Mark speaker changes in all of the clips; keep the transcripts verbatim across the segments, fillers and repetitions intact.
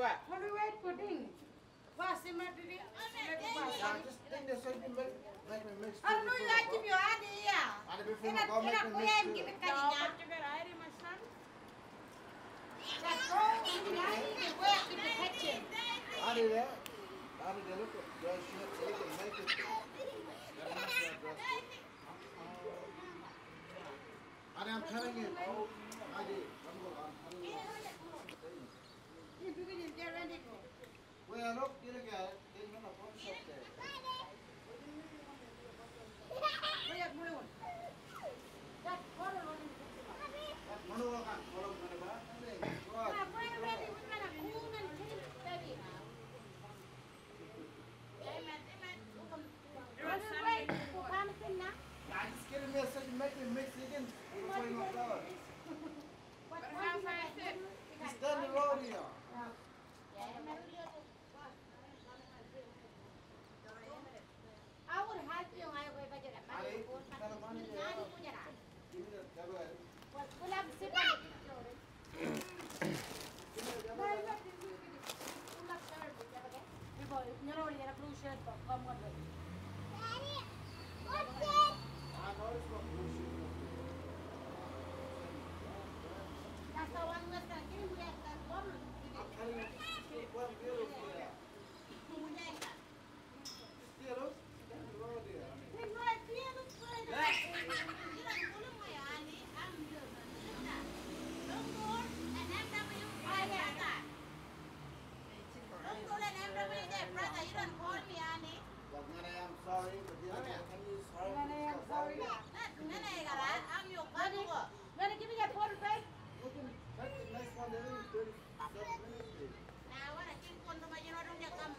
Speaker 1: what?
Speaker 2: Heavyweight pudding. What's the matter?
Speaker 1: Nah, just think this so you can make, make me mix.
Speaker 2: I don't know you like to be out here.
Speaker 1: Ada before me go make me mix.
Speaker 2: Give it
Speaker 3: No,
Speaker 2: kanya.
Speaker 3: but you got iron, my son.
Speaker 2: That's all. You can work in the kitchen.
Speaker 1: Ada dia. Ada dia look at dry shit so you can make it. Ada, I'm telling you. Ada, I'm going.
Speaker 2: You do it in there and it go.
Speaker 1: Well, look, you look at it. There's not a bunch up there.
Speaker 2: Where you going? That water on it.
Speaker 1: Manu akan kolom mana ba?
Speaker 2: Ah, where ready with mana cool and clean baby. Wait, for something now.
Speaker 1: I just get in there so you make me mix it again. Before you go flour.
Speaker 2: What
Speaker 3: How far is it?
Speaker 1: It's down the road here.
Speaker 2: I would help you. I would budget a money.
Speaker 1: Give me the double.
Speaker 2: What will have sit on it? You know, you're a blue shirt, but come on. Daddy, what's it?
Speaker 1: I know it's not bullshit.
Speaker 2: That's the one with the king. Yes, that's one.
Speaker 1: I'm telling you, it's one beautiful there. Still, look, down the road there.
Speaker 2: There's no idea of
Speaker 1: Well, Nene, I'm sorry, but the other can you sorry?
Speaker 2: Nene, I'm sorry. Gonna give me that water, babe?
Speaker 1: Look at take the next one there in thirty-seven minutes.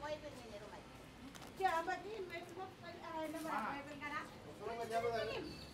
Speaker 2: Yeah, but he makes look like I never have
Speaker 1: Solo me llamo de